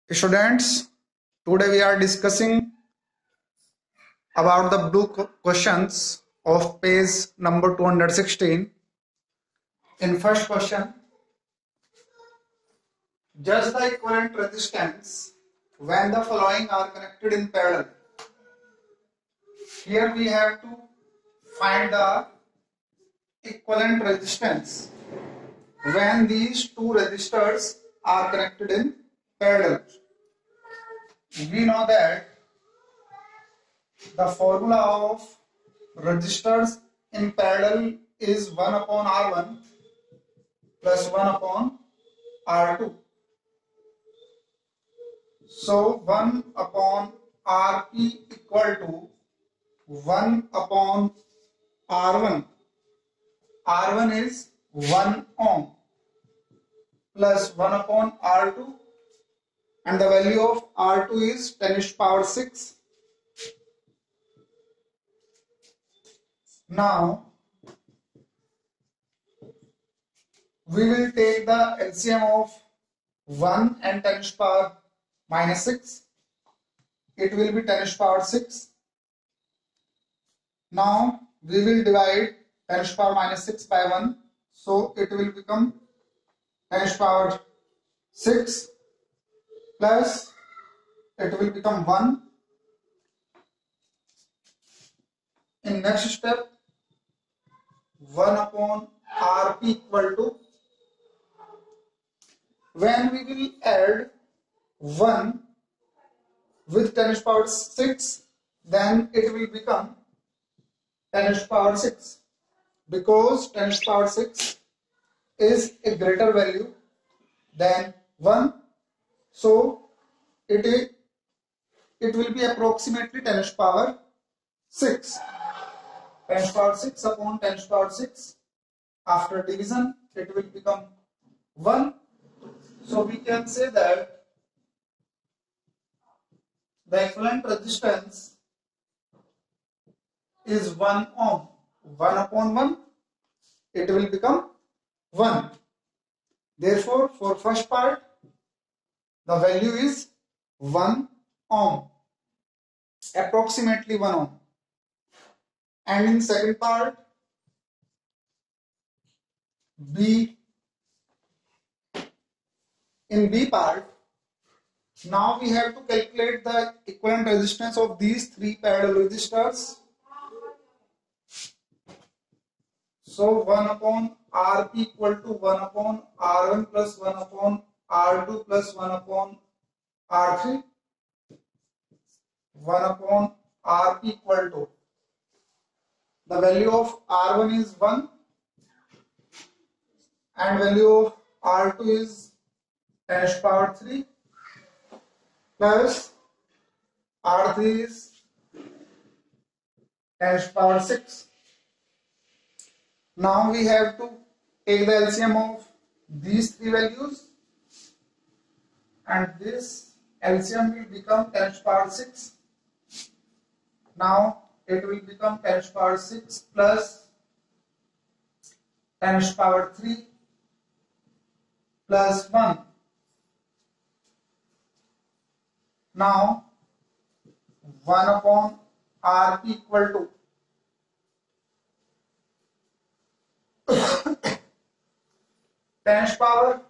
Students, today we are discussing about the blue questions of page number 216. In first question, judge the equivalent resistance when the following are connected in parallel. Here we have to find the equivalent resistance when these two resistors are connected in parallel. We know that the formula of resistors in parallel is 1 upon R1 plus 1 upon R2. So 1 upon Rp equal to 1 upon R1. R1 is 1 ohm plus 1 upon R2, and the value of R2 is 10 to the power 6. Now we will take the LCM of 1 and 10 to the power minus 6. It will be 10 to the power 6. Now we will divide 10 to the power minus 6 by 1. So it will become 10 to the power 6 plus it will become 1. In next step, 1 upon Rp equal to, when we will add 1 with 10 to the power 6, then it will become 10 to the power 6, because 10 to the power 6 is a greater value than 1. So it will be approximately 10 to the power 6. 10 to the power 6 upon 10 to the power 6. After division, it will become 1. So we can say that the equivalent resistance is 1 ohm. 1 upon 1, it will become 1. Therefore, for first part, the value is 1 ohm, approximately 1 ohm. And in second part, in B part, now we have to calculate the equivalent resistance of these three parallel resistors. So 1 upon Rp equal to 1 upon R1 plus 1 upon R2 plus 1 upon R3. 1 upon Rp equal to, the value of R1 is 1 and value of R2 is 10 to the power 3 plus R3 is 10 to the power 6. Now we have to take the LCM of these three values, and this LCM will become 10 to the power 6. Now it will become 10 to the power 6 plus 10 to the power 3 plus 1. Now 1 upon Rp equal to 10 to the power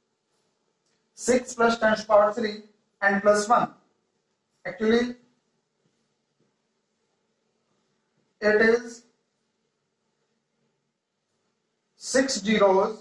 6 plus 10 to the power 3 and plus 1. Actually, it is 6 zeros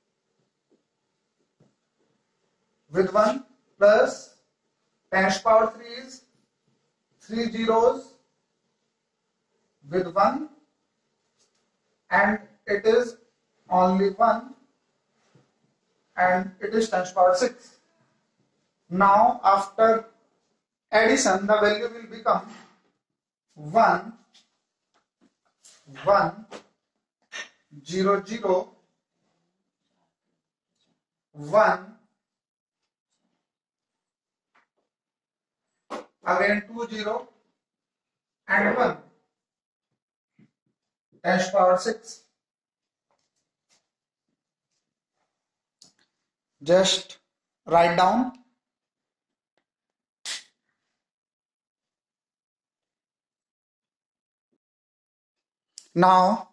with 1 plus 10 to the power 3 is 3 zeros with 1, and it is only 1, and it is 10 to the power 6. Now after addition, the value will become 1, 1, 0, 0, 1, again 2, 0 and 1, 10 to the power 6. Just write down Now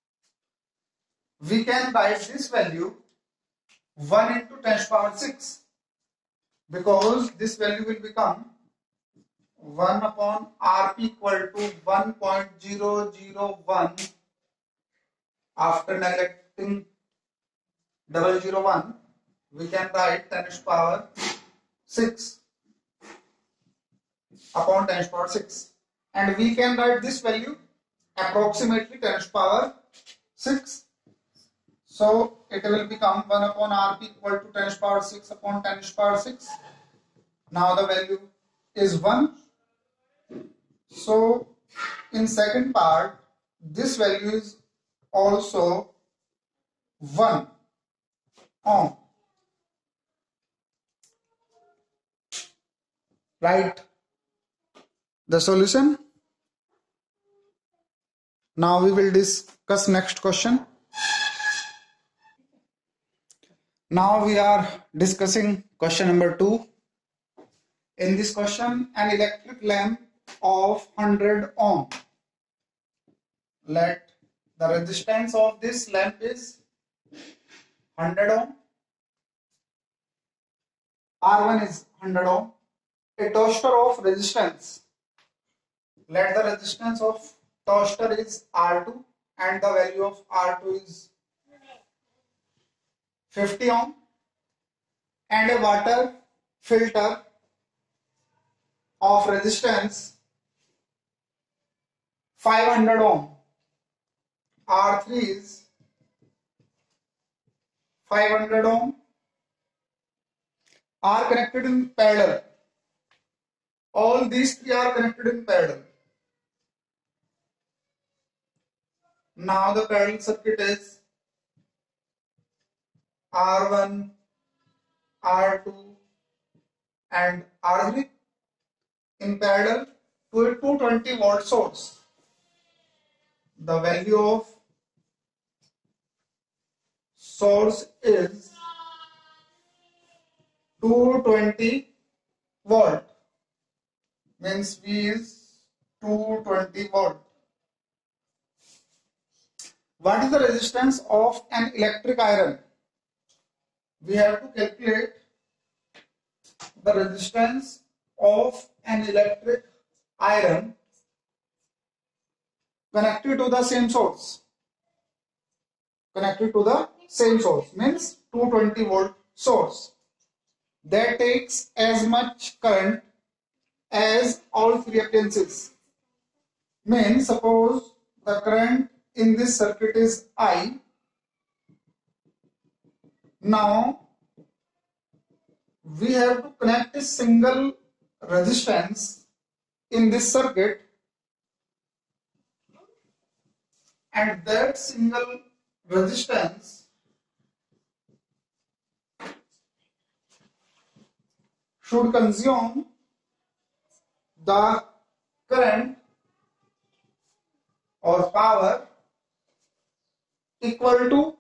we can write this value 1 into 10 to the power 6, because this value will become 1 upon rp equal to 1.001. After neglecting 001, we can write 10 to the power 6 upon 10 to the power 6, and we can write this value approximately 10 to the power 6. So it will become 1 upon rp equal to 10 to the power 6 upon 10 to the power 6. Now the value is 1. So in second part, this value is also 1 ohm. Write the solution. Now we will discuss next question. Now we are discussing question number 2. In this question, an electric lamp of 100 ohm. Let the resistance of this lamp is 100 ohm. R1 is 100 ohm. A toaster of resistance. Let the resistance of toaster is R2 and the value of R2 is 50 ohm, and a water filter of resistance 500 ohm. R3 is 500 ohm, are connected in parallel. All these three are connected in parallel. Now the parallel circuit is R1, R2 and R3 in parallel to a 220 volt source. The value of source is 220 volt, means V is 220 volt. What is the resistance of an electric iron? We have to calculate the resistance of an electric iron connected to the same source. Connected to the same source means 220 volt source that takes as much current as all three appliances. Means suppose the current in this circuit is I. Now we have to connect a single resistance in this circuit, and that single resistance should consume the current or power equal to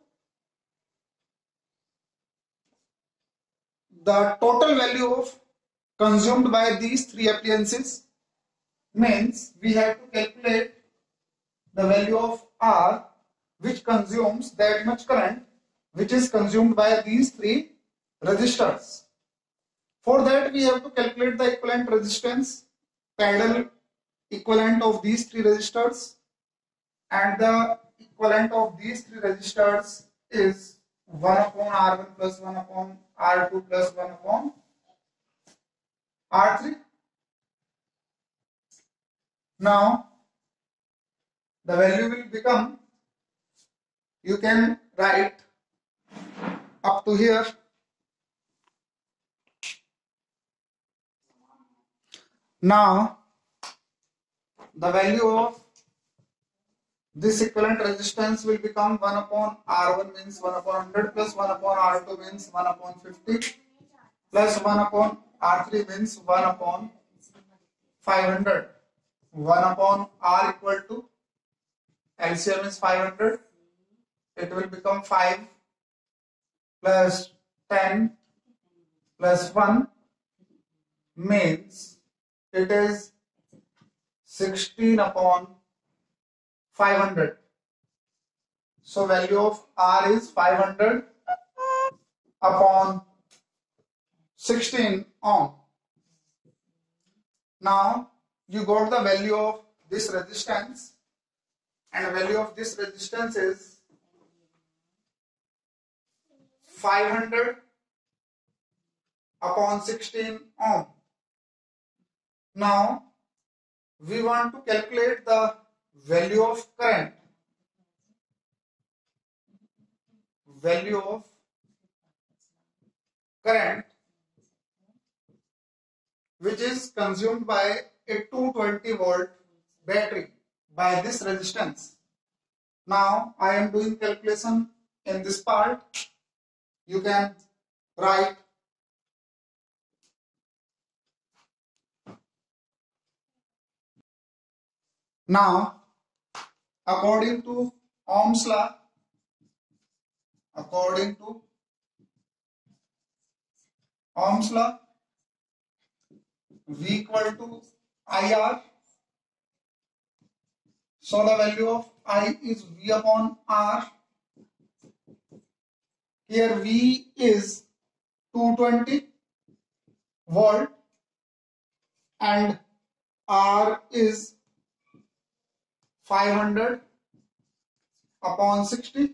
the total value of consumed by these three appliances. Means we have to calculate the value of R which consumes that much current which is consumed by these three resistors. For that we have to calculate the equivalent resistance, parallel equivalent of these three resistors, and the equivalent of these three resistors is 1 upon R1 plus 1 upon R2 plus 1 upon R3. Now the value will become, you can write up to here. Now the value of this equivalent resistance will become 1 upon R1 means 1 upon 100 plus 1 upon R2 means 1 upon 50 plus 1 upon R3 means 1 upon 500. 1 upon R equal to LCM is 500. It will become 5 plus 10 plus 1 means it is 16 upon 500. So value of R is 500 upon 16 ohm. Now you got the value of this resistance, and the value of this resistance is 500 upon 16 ohm. Now we want to calculate the value of current. Value of current which is consumed by a 220 volt battery by this resistance. Now I am doing calculation in this part. You can write now according to Ohm's law, V equal to IR. So the value of I is V upon R. Here V is 220 volt and R is 500 upon 60.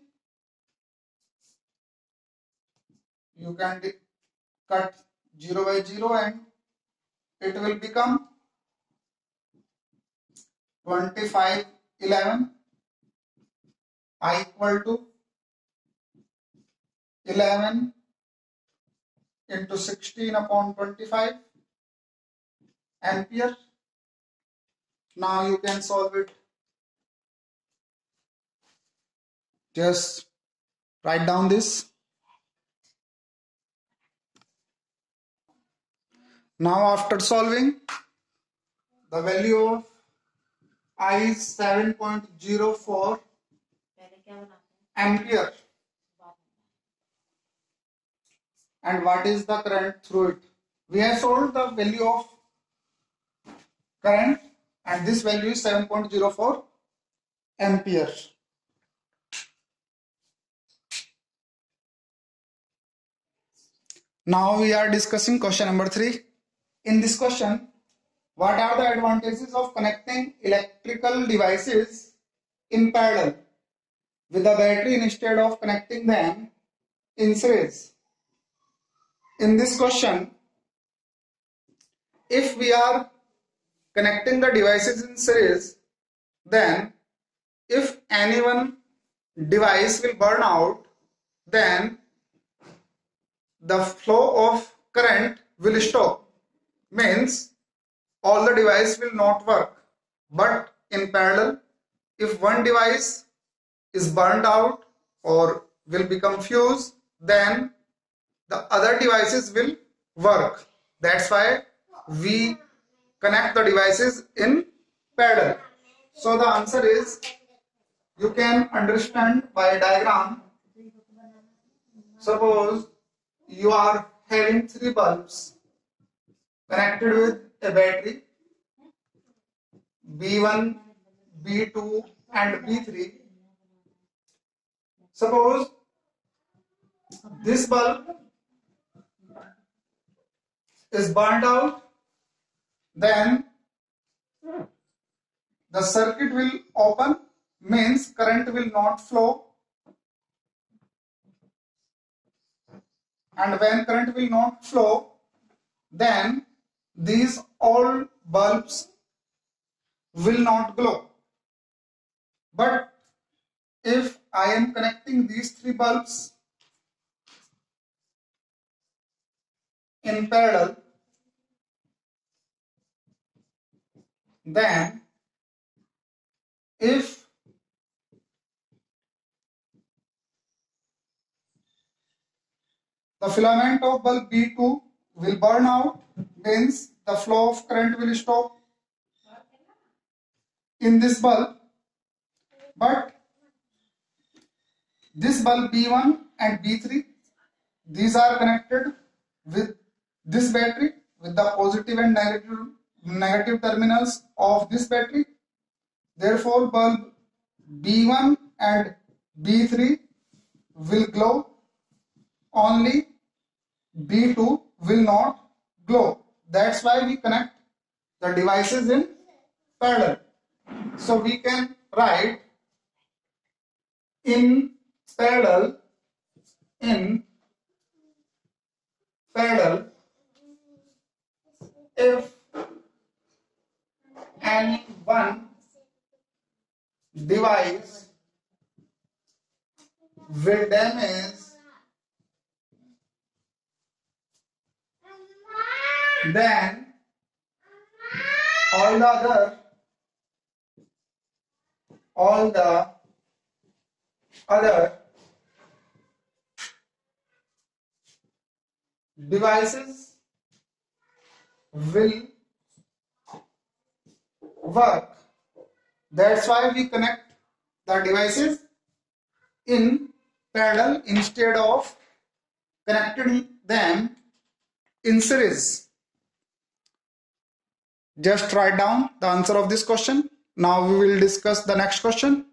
You can cut 0 by 0 and it will become 2511. I equal to 11 into 16 upon 25 ampere. Now you can solve it. Just write down this. Now after solving, the value of I is 7.04 ampere. And what is the current through it? We have solved the value of current and this value is 7.04 ampere. Now we are discussing question number 3. In this question, what are the advantages of connecting electrical devices in parallel with a battery instead of connecting them in series? In this question, if we are connecting the devices in series, then if any one device will burn out, then the flow of current will stop. Means all the device will not work. But in parallel, if one device is burned out or will become fused, then the other devices will work. That's why we connect the devices in parallel. So the answer is, you can understand by diagram. Suppose you are having 3 bulbs connected with a battery B1, B2 and B3. Suppose this bulb is burnt out, then the circuit will open, means current will not flow, and when current will not flow, then these all bulbs will not glow. But if I am connecting these 3 bulbs in parallel, then if the filament of bulb B2 will burn out, means the flow of current will stop in this bulb. But this bulb B1 and B3, these are connected with this battery, with the positive and negative terminals of this battery. Therefore bulb B1 and B3 will glow, only B2 will not glow. That's why we connect the devices in parallel. So we can write in parallel, if any one device will damage, then all the other devices will work. That's why we connect the devices in parallel instead of connecting them in series. Just write down the answer of this question. Now we will discuss the next question.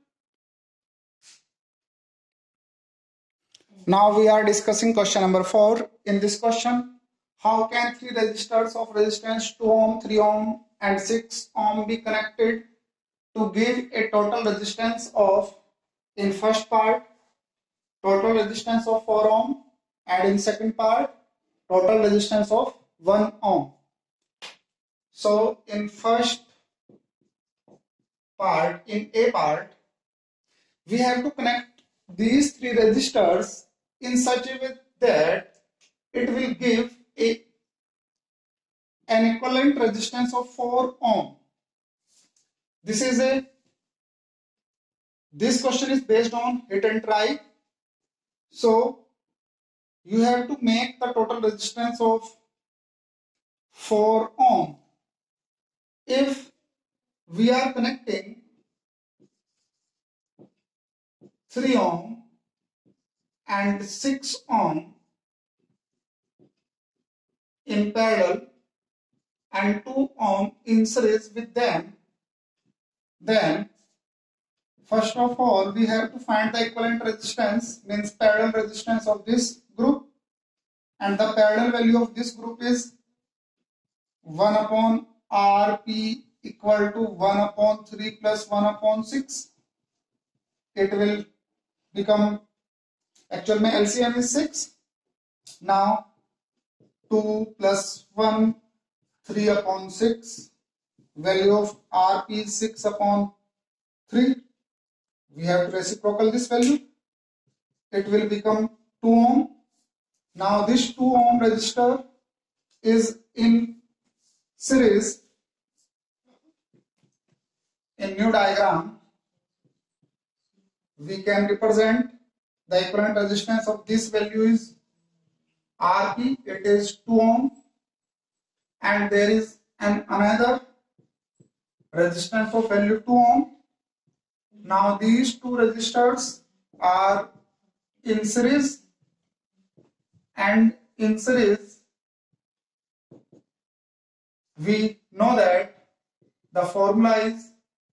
Now we are discussing question number 4. In this question, how can three resistors of resistance 2 ohm, 3 ohm and 6 ohm be connected to give a total resistance of, in first part, total resistance of 4 ohm, and in second part, total resistance of 1 ohm. So in first part, in A part, we have to connect these three resistors in such a way that it will give an equivalent resistance of 4 ohm. This question is based on hit and try. So you have to make the total resistance of 4 ohm. If we are connecting 3 ohm and 6 ohm in parallel and 2 ohm in series with them, then first of all we have to find the equivalent resistance, means parallel resistance of this group, and the parallel value of this group is 1 upon Rp equal to 1 upon 3 plus 1 upon 6. It will become, actual mein LCM is 6. Now 2 plus 1, 3 upon 6. Value of Rp is 6 upon 3. We have to reciprocal this value. It will become 2 ohm. Now this 2 ohm resistor is in series. In new diagram, we can represent the equivalent resistance of this value is Rp, it is 2 ohm, and there is another resistance of value 2 ohm. Now these two resistors are in series, and in series we know that the formula is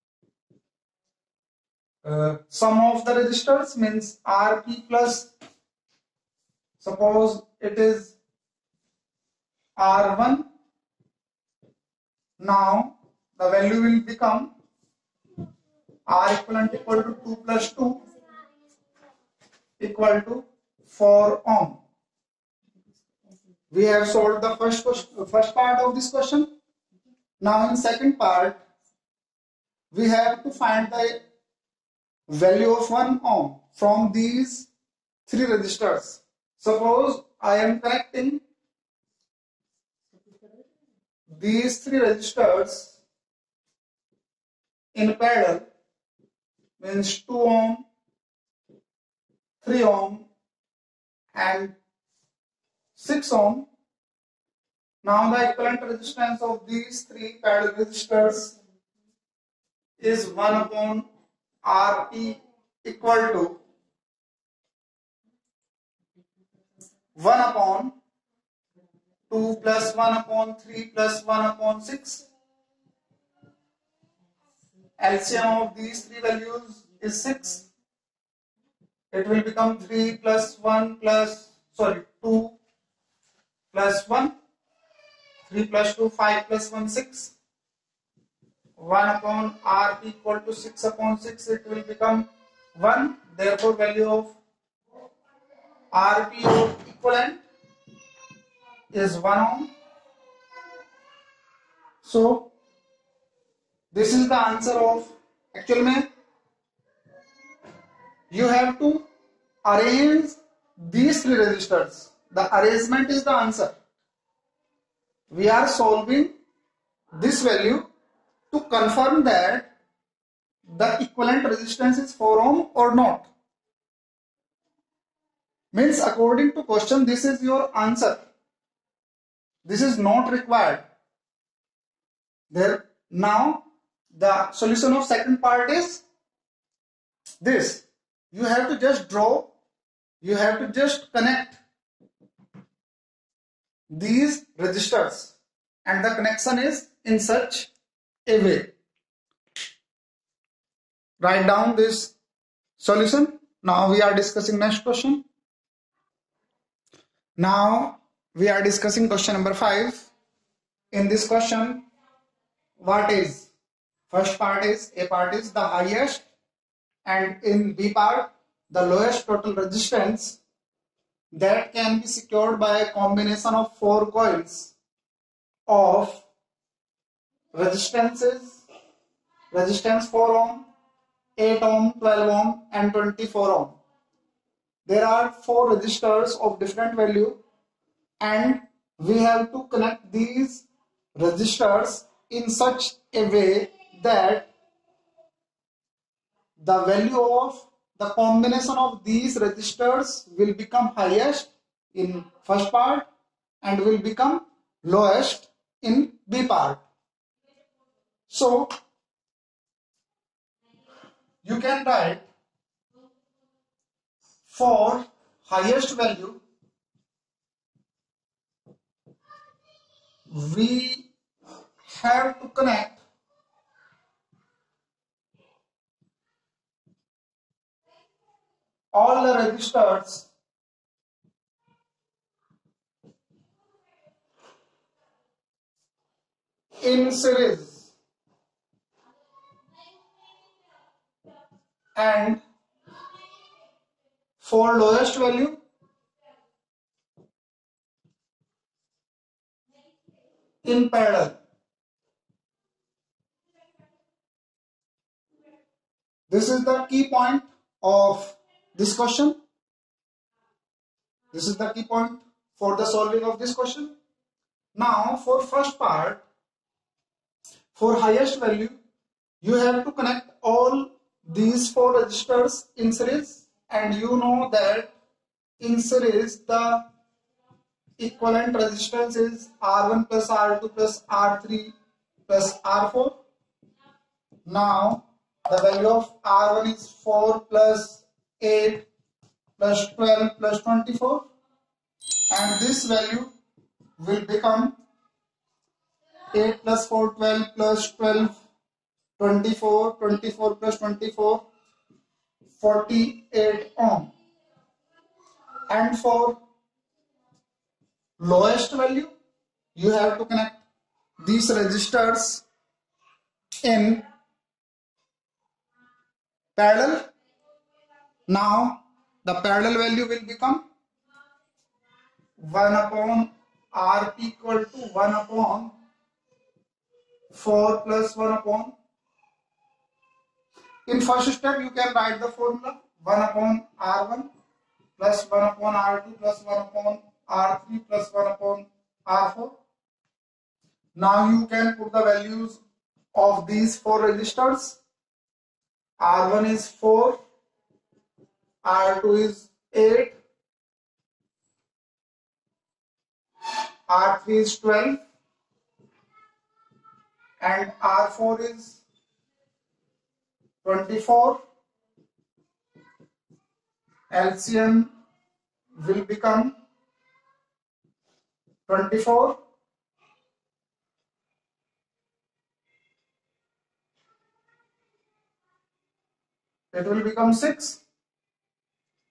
sum of the resistors, means Rp plus, suppose it is R1. Now the value will become R equivalent equal to 2 plus 2 equal to 4 ohm. We have solved the first part of this question. Now in second part, we have to find the value of 1 ohm from these three resistors. Suppose I am connecting these three resistors in parallel, means 2 ohm, 3 ohm and 6 ohm. Now the equivalent resistance of these three parallel resistors is 1 upon Rp equal to 1 upon 2 plus 1 upon 3 plus 1 upon 6. LCM of these three values is 6. it will become 3 plus 1 plus, sorry, 2 plus 1, 3 plus 2, 5 plus 1, 6. 1 upon R equal to 6 upon 6, it will become 1. Therefore, value of RP or equivalent is 1 ohm. So, this is the answer of, actual में you have to arrange these three resistors. The arrangement is the answer. We are solving this value to confirm that the equivalent resistance is 4 ohm or not. Means according to question, this is your answer. This is not required. There now the solution of second part is this. You have to just draw, you have to just connect these resistors, and the connection is in such a way. Write down this solution. Now we are discussing next question. Now we are discussing question number 5. In this question, what is, first part is, A part is the highest, and in B part the lowest total resistance that can be secured by a combination of 4 coils of resistance 4 ohm, 8 ohm, 12 ohm and 24 ohm. There are 4 resistors of different value, and we have to connect these resistors in such a way that the value of the combination of these resistors will become highest in first part and will become lowest in B part. So you can write, for highest value we have to connect all the resistors in series, and for lowest value in parallel. This is the key point of this question. This is the key point for the solving of this question. Now for first part, for highest value, you have to connect all these 4 resistors in series, and you know that in series the equivalent resistance is R1 plus R2 plus R3 plus R4. Now the value of R1 is 4 plus 8 plus 12 plus 24, and this value will become 8 plus 4, 12 plus 12, 24, 24 plus 24, 48 ohm. And for lowest value, you have to connect these resistors in parallel. Now the parallel value will become 1 upon R equal to 1 upon 4 plus 1 upon. In first step, you can write the formula 1 upon R1 plus 1 upon R2 plus 1 upon R3 plus 1 upon R4. Now you can put the values of these 4 resistors. R1 is 4, R2 is 8, R3 is 12, and R4 is 24. LCM will become 24. It will become 6.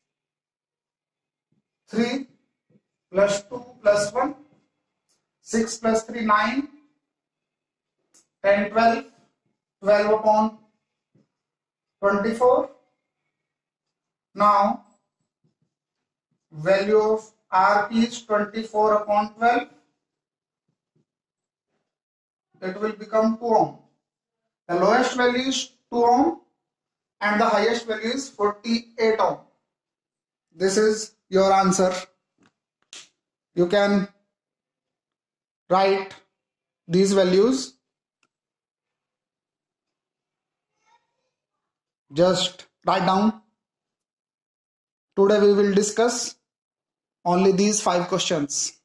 3 plus 2 plus 1, 6 plus 3, 9, 10, 12, 12 upon 24. Now, value of Rp is 24 upon 12. It will become 2 ohm. The lowest value is 2 ohm and the highest value is 48 ohm. This is your answer. You can write these values. Just write down. Today we will discuss only these 5 questions.